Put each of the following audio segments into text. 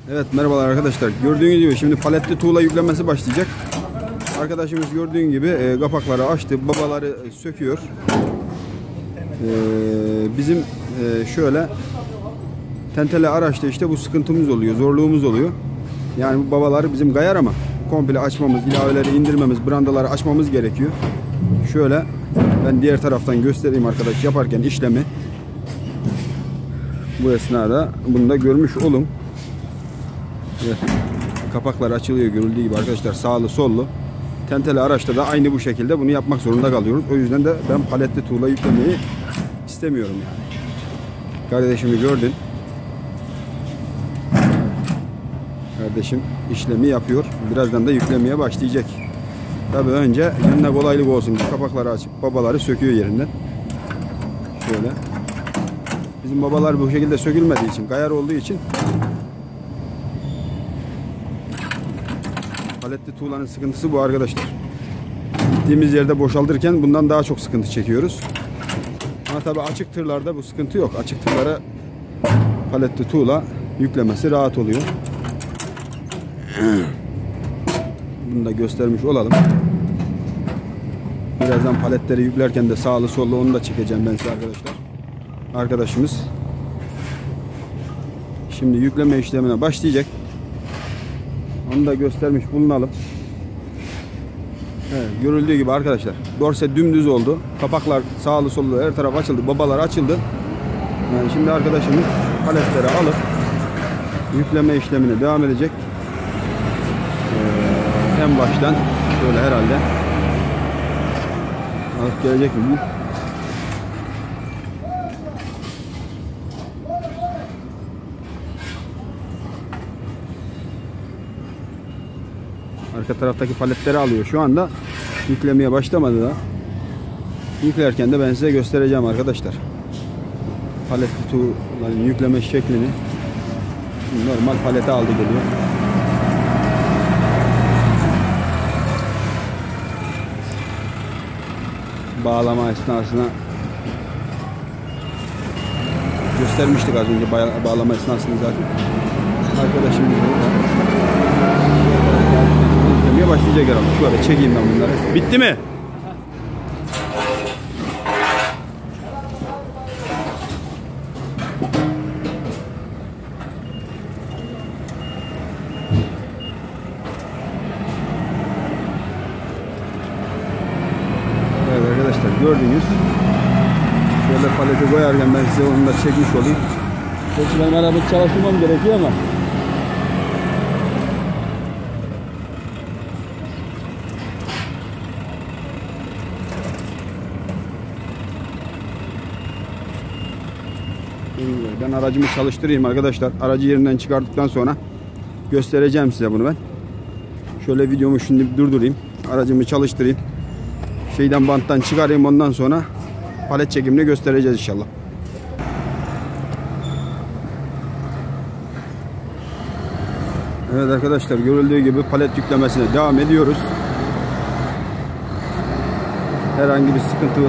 Evet, merhabalar arkadaşlar. Gördüğünüz gibi şimdi paletli tuğla yüklenmesi başlayacak. Arkadaşımız gördüğün gibi kapakları açtı, babaları söküyor. Bizim şöyle tentele araçta işte bu sıkıntımız oluyor, zorluğumuz oluyor. Yani bu babaları bizim kayar ama komple açmamız, ilaveleri indirmemiz, brandaları açmamız gerekiyor. Şöyle ben diğer taraftan göstereyim arkadaş yaparken işlemi. Bu esnada bunu da görmüş olun. Evet. Kapaklar açılıyor görüldüğü gibi arkadaşlar, sağlı sollu. Tentele araçta da aynı bu şekilde bunu yapmak zorunda kalıyoruz. O yüzden de ben paletli tuğla yüklemeyi istemiyorum yani. Kardeşimi gördün. Kardeşim işlemi yapıyor. Birazdan da yüklemeye başlayacak. Tabii önce yanına kolaylık olsun diye kapakları açıp babaları söküyor yerinden. Şöyle. Bizim babalar bu şekilde sökülmediği için, kayar olduğu için paletli tuğlanın sıkıntısı bu arkadaşlar. Gittiğimiz yerde boşaltırken bundan daha çok sıkıntı çekiyoruz. Ama tabii açık tırlarda bu sıkıntı yok. Açık tırlara paletli tuğla yüklemesi rahat oluyor. Bunu da göstermiş olalım. Birazdan paletleri yüklerken de sağlı sollu onu da çekeceğim ben size arkadaşlar. Arkadaşımız şimdi yükleme işlemine başlayacak. Onu da göstermiş bulunalım. Evet, görüldüğü gibi arkadaşlar dorse dümdüz oldu. Kapaklar sağlı sollu her taraf açıldı. Babalar açıldı. Yani şimdi arkadaşımız paletleri alıp yükleme işlemine devam edecek. En baştan şöyle herhalde alıp gelecek mi? Arka taraftaki paletleri alıyor. Şu anda yüklemeye başlamadı da. Yüklerken de ben size göstereceğim arkadaşlar. Paletli tuğlanın yükleme şeklini. Normal palete aldı geliyor. Bağlama esnasına göstermiştik az önce bağlama esnasını zaten. Arkadaşımız yüklemeye başlayacak herhalde. Şöyle çekeyim ben bunları. Bitti mi? Evet arkadaşlar gördünüz. Şöyle paleti koyarken ben size onu da çekmiş olayım. Peki benim arabamı çalıştırmam gerekiyor ama ben aracımı çalıştırayım arkadaşlar. Aracı yerinden çıkarttıktan sonra göstereceğim size bunu ben. Şöyle videomu şimdi durdurayım. Aracımı çalıştırayım. Şeyden banttan çıkarayım, ondan sonra palet çekimini göstereceğiz inşallah. Evet arkadaşlar görüldüğü gibi palet yüklemesine devam ediyoruz. Herhangi bir sıkıntı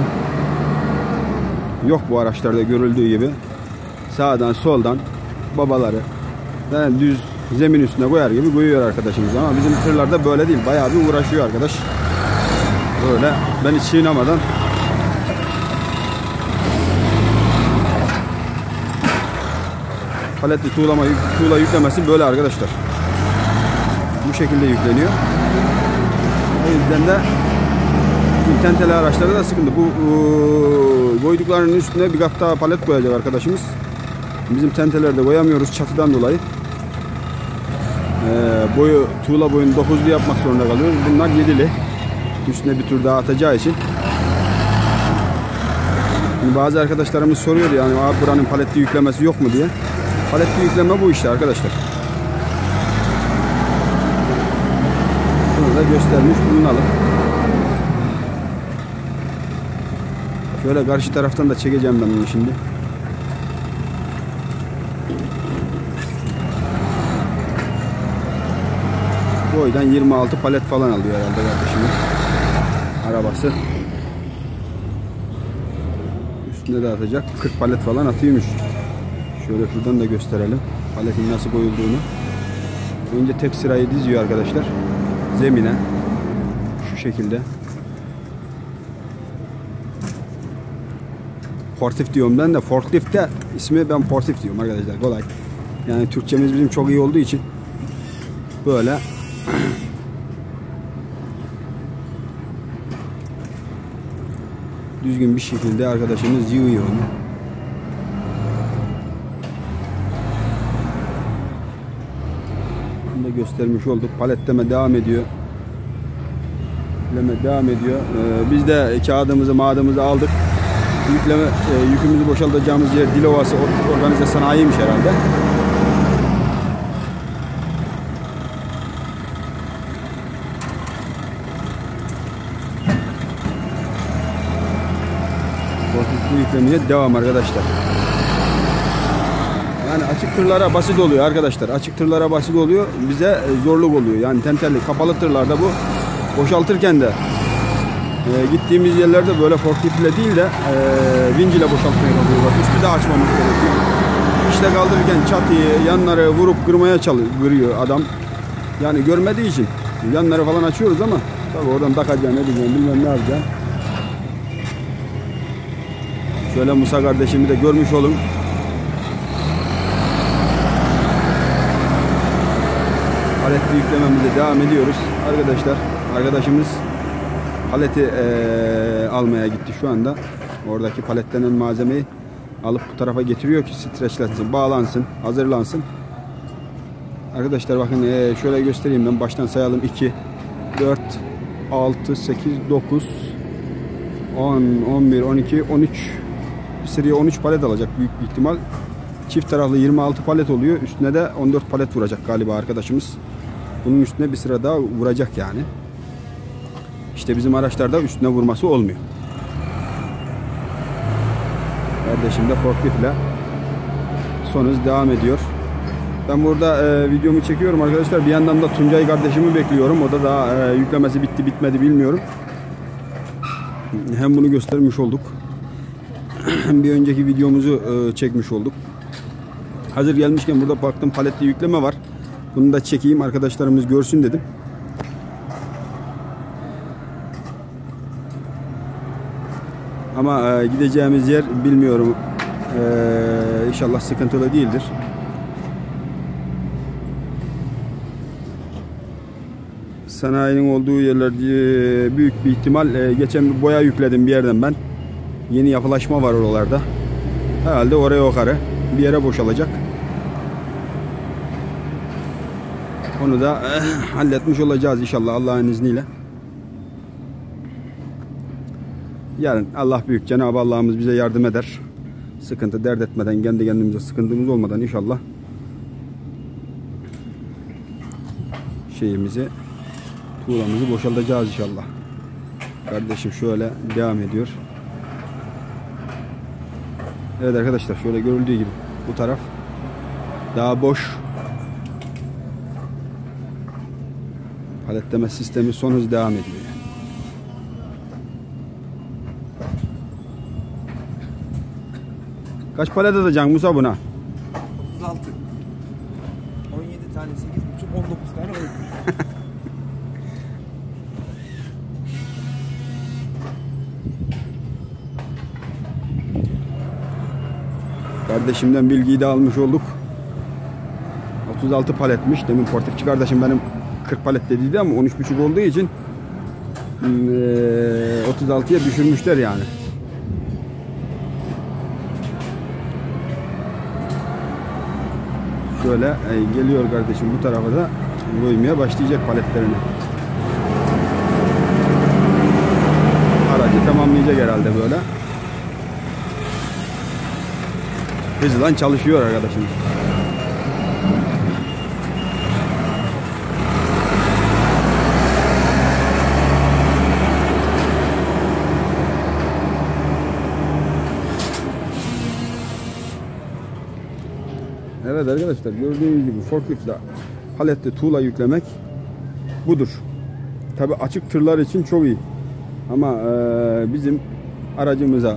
yok bu araçlarda görüldüğü gibi. Sağdan soldan babaları yani düz zemin üstüne koyar gibi koyuyor arkadaşımız, ama bizim tırlarda böyle değil. Bayağı bir uğraşıyor arkadaş. Böyle ben hiç çiğnemadan paletli tuğla yüklemesi böyle arkadaşlar. Bu şekilde yükleniyor. O yüzden de tentele araçlarda da sıkıntı. Bu koyduklarının üstüne bir kat daha palet koyacak arkadaşımız. Bizim tentelerde koyamıyoruz çatıdan dolayı. Tuğla boyunu 9'lu yapmak zorunda kalıyoruz. Bunlar 7'li. Üstüne bir tur daha atacağı için. Şimdi bazı arkadaşlarımız soruyor yani abi buranın paletli yüklemesi yok mu diye. Paletli yükleme bu işte arkadaşlar. Bunu da göstermiş bulunalım. Şöyle karşı taraftan da çekeceğim ben bunu şimdi. Boydan 26 palet falan alıyor herhalde kardeşimiz. Arabası. Üstünde de atacak. 40 palet falan atıyormuş. Şöyle şuradan da gösterelim. Paletin nasıl koyulduğunu. Önce tek sırayı diziyor arkadaşlar. Zemine. Şu şekilde. Portif diyorum ben de. Forklift de ismi ben portif diyorum arkadaşlar. Kolay. Yani Türkçemiz bizim çok iyi olduğu için böyle düzgün bir şekilde arkadaşımız yığıyor onu. Bunu da göstermiş olduk. Paletleme devam ediyor. Yükleme devam ediyor. Biz de kağıdımızı, mağdımızı aldık. Yükümüzü boşaltacağımız yer Dilovası organize sanayiymiş herhalde. Bu yüklemeye devam arkadaşlar. Yani açık tırlara basit oluyor arkadaşlar. Açık tırlara basit oluyor. Bize zorluk oluyor. Yani tentelli kapalı tırlarda bu boşaltırken de gittiğimiz yerlerde böyle forkliftle değil de vinç ile boşaltmaya kalkıyorlar. Üstü de açmamız gerekiyor. İşte kaldırırken çatıyı, yanları vurup kırmaya kırıyor adam. Yani görmediği için yanları falan açıyoruz ama tabii oradan takacağım, ne diyeceğim, bilmem ne yapacağım. Şöyle Musa kardeşimi de görmüş olun. Paletli yüklememize devam ediyoruz arkadaşlar. Arkadaşımız paleti almaya gitti şu anda. Oradaki paletlenen malzemeyi alıp bu tarafa getiriyor ki streçlensin, bağlansın, hazırlansın. Arkadaşlar bakın şöyle göstereyim, ben baştan sayalım. 2, 4, 6, 8, 9, 10, 11, 12, 13. Bir sıraya 13 palet alacak büyük bir ihtimal. Çift taraflı 26 palet oluyor. Üstüne de 14 palet vuracak galiba arkadaşımız. Bunun üstüne bir sıra daha vuracak yani. İşte bizim araçlarda üstüne vurması olmuyor. Kardeşim de forkliftle son hız devam ediyor. Ben burada videomu çekiyorum arkadaşlar. Bir yandan da Tuncay kardeşimi bekliyorum. O da daha yüklemesi bitti bitmedi bilmiyorum. Hem bunu göstermiş olduk. Hem bir önceki videomuzu çekmiş olduk. Hazır gelmişken burada baktım paletli yükleme var. Bunu da çekeyim, arkadaşlarımız görsün dedim. Ama gideceğimiz yer bilmiyorum. İnşallah sıkıntılı değildir. Sanayinin olduğu yerler büyük bir ihtimal. Geçen bir boya yükledim bir yerden ben. Yeni yapılaşma var oralarda. Herhalde oraya yukarı bir yere boşalacak. Onu da halletmiş olacağız inşallah Allah'ın izniyle. Yarın Allah büyük, Cenab-ı Allah'ımız bize yardım eder. Sıkıntı dert etmeden, kendi kendimize sıkıntımız olmadan inşallah şeyimizi, tuğlamızı boşaltacağız inşallah. Kardeşim şöyle devam ediyor. Evet arkadaşlar, şöyle görüldüğü gibi bu taraf daha boş. Paletleme sistemi son hız devam ediyor. Kaç palet atacaksın Musa buna? 36. 17 tane, 8,5, 19 tane var. Kardeşimden bilgiyi de almış olduk. 36 paletmiş. Demin portifçi kardeşim benim 40 palet dediydi ama 13,5 olduğu için 36'ya düşürmüşler yani. Şöyle geliyor kardeşim bu tarafa da koymaya başlayacak paletlerini. Aracı tamamlayacak herhalde böyle. Hızla çalışıyor arkadaşım. Evet arkadaşlar, gördüğünüz gibi forkliftle paletli tuğla yüklemek budur. Tabi açık tırlar için çok iyi. Ama bizim aracımıza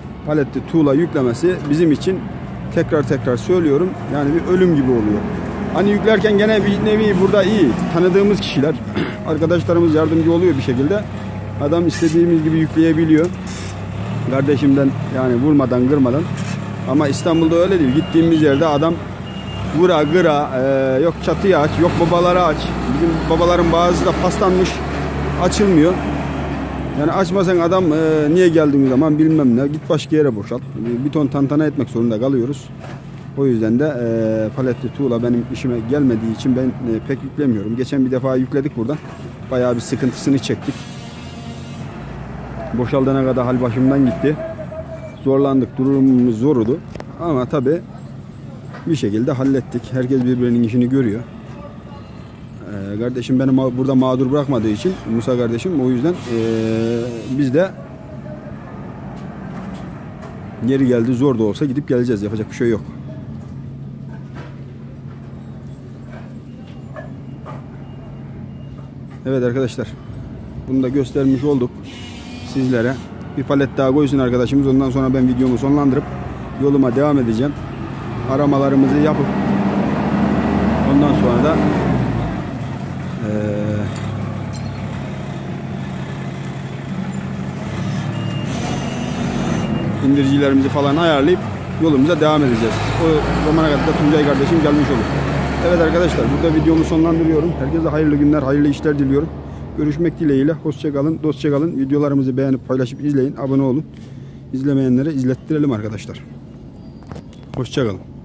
paletli tuğla yüklemesi bizim için, tekrar söylüyorum, yani bir ölüm gibi oluyor. Hani yüklerken gene bir nevi burada iyi. Tanıdığımız kişiler. Arkadaşlarımız yardımcı oluyor bir şekilde. Adam istediğimiz gibi yükleyebiliyor. Kardeşimden yani vurmadan kırmadan. Ama İstanbul'da öyle değil. Gittiğimiz yerde adam vura gıra yok çatıyı aç, yok babaları aç. Bizim babaların bazısı da paslanmış, açılmıyor. Yani açmasan adam niye geldiğin zaman bilmem ne, git başka yere boşalt. Bir ton tantana etmek zorunda kalıyoruz. O yüzden de paletli tuğla benim işime gelmediği için ben pek yüklemiyorum. Geçen bir defa yükledik buradan. Bayağı bir sıkıntısını çektik. Boşaldana kadar hal başımdan gitti. Zorlandık, durumumuz zordu. Ama tabi bir şekilde hallettik. Herkes birbirinin işini görüyor. Kardeşim beni burada mağdur bırakmadığı için, Musa kardeşim, o yüzden biz de yeri geldi zor da olsa gidip geleceğiz. Yapacak bir şey yok. Evet arkadaşlar, bunu da göstermiş olduk sizlere. Bir palet daha koysun arkadaşımız. Ondan sonra ben videomu sonlandırıp yoluma devam edeceğim. Aramalarımızı yapıp ondan sonra da indiricilerimizi falan ayarlayıp yolumuza devam edeceğiz. O zamana kadar da Tuncay kardeşim gelmiş olur. Evet arkadaşlar, burada videomu sonlandırıyorum. Herkese hayırlı günler, hayırlı işler diliyorum. Görüşmek dileğiyle. Hoşça kalın, dostça kalın. Videolarımızı beğenip paylaşıp izleyin. Abone olun. İzlemeyenlere izlettirelim arkadaşlar. Hoşça kalın.